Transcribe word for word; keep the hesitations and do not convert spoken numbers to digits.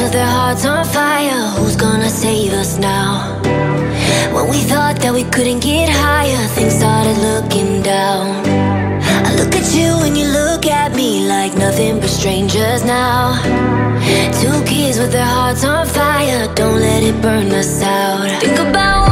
with their hearts on fire. Who's gonna save us now? When we thought that we couldn't get higher, things started looking down. I look at you and you look at me like nothing but strangers now. Two kids with their hearts on fire, don't let it burn us out. Think about